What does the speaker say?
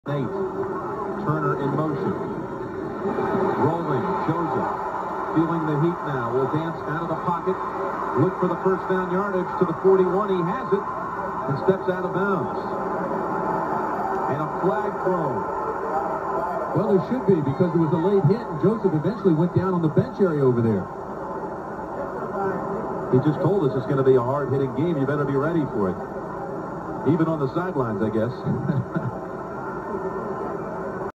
Nate. Turner in motion. Rolling. Joseph. Feeling the heat now. Will dance out of the pocket. Look for the first down yardage to the 41. He has it. And steps out of bounds. And a flag throw. Well, there should be, because it was a late hit, and Joseph eventually went down on the bench area over there. He just told us it's going to be a hard-hitting game. You better be ready for it. Even on the sidelines, I guess.